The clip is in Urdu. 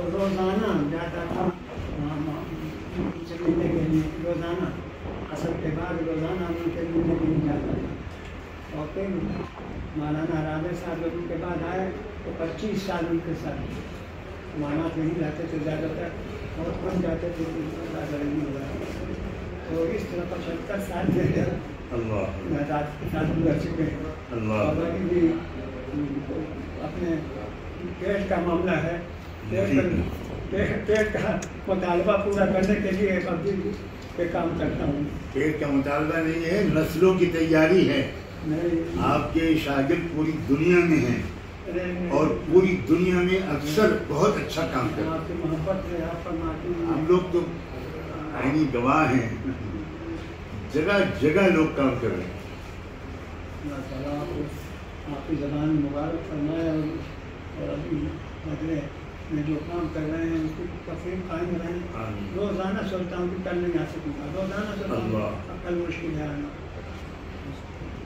روزانہ جاتا تھا سے ملنے کے لیے، روزانہ اصل کے بعد روزانہ ان کے ملنے کے لیے جاتا تھا۔ اور پھر مولانا رابع صاحب جب ان کے بعد آئے تو 25 سال ان کے ساتھ مانات نہیں رہتے تھے، زیادہ تر بہت کم جاتے تھے، زیادہ نہیں ہو رہا۔ تو اس طرح 75 سال سے نجات کے ساتھ گزر چکے ہیں۔ اور ابھی بھی اپنے پیٹ کا معاملہ ہے، پیٹ کا مطالبہ پورا کرنے کے لیے ابھی پہ کام کرتا ہوں۔ پیٹ کا مطالبہ نہیں ہے، نسلوں کی تیاری ہے۔ آپ کے شاگرد پوری دنیا میں ہیں اور پوری دنیا میں اکثر بہت اچھا کام کرتے ہیں۔ آپ کی محبت ہے، آپ فرماتے ہیں۔ ہم لوگ تو عینی گواہ ہیں، جگہ جگہ لوگ کام کر رہے ہیں۔ اللہ تعالیٰ آپ کی زبان مبارک فرمائے اور ابھی بدلے میں جو کام کر رہے ہیں اس کی تفریح قائم رہیں۔ روزانہ سوچتا ہوں کہ کل نہیں آ سکوں گا، روزانہ سوچتا ہوں کل مشکل ہے آنا۔